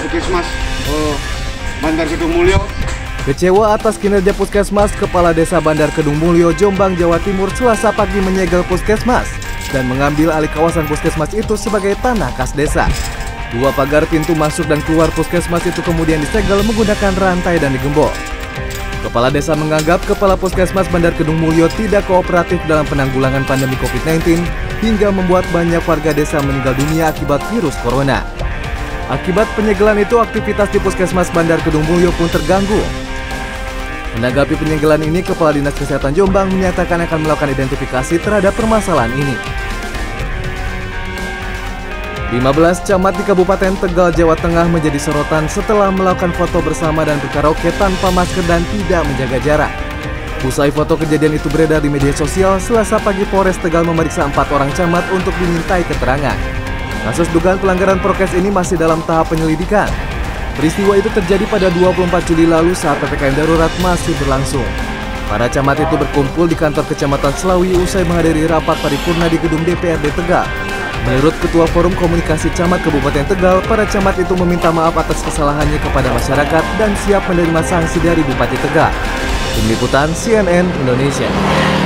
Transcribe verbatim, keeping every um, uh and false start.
Puskesmas uh, Bandar Kedung Mulyo. Kecewa atas kinerja Puskesmas, Kepala Desa Bandar Kedung Mulyo, Jombang, Jawa Timur Selasa pagi menyegel Puskesmas dan mengambil alih kawasan Puskesmas itu sebagai tanah kas desa. Dua pagar pintu masuk dan keluar Puskesmas itu kemudian disegel menggunakan rantai dan digembok. Kepala Desa menganggap Kepala Puskesmas Bandar Kedung Mulyo tidak kooperatif dalam penanggulangan pandemi covid sembilan belas hingga membuat banyak warga desa meninggal dunia akibat virus corona. Akibat penyegelan itu, aktivitas di Puskesmas Bandar Kedung Mulyo pun terganggu. Menanggapi penyegelan ini, Kepala Dinas Kesehatan Jombang menyatakan akan melakukan identifikasi terhadap permasalahan ini. lima belas camat di Kabupaten Tegal, Jawa Tengah menjadi sorotan setelah melakukan foto bersama dan berkaraoke tanpa masker dan tidak menjaga jarak. Usai foto kejadian itu beredar di media sosial, Selasa pagi Polres Tegal memeriksa empat orang camat untuk dimintai keterangan. Kasus dugaan pelanggaran prokes ini masih dalam tahap penyelidikan. Peristiwa itu terjadi pada dua puluh empat Juli lalu saat P P K M darurat masih berlangsung. Para camat itu berkumpul di kantor Kecamatan Selawi usai menghadiri rapat paripurna di gedung D P R D Tegal. Menurut Ketua Forum Komunikasi Camat Kabupaten Tegal, para camat itu meminta maaf atas kesalahannya kepada masyarakat dan siap menerima sanksi dari Bupati Tegal. Tim Liputan C N N Indonesia.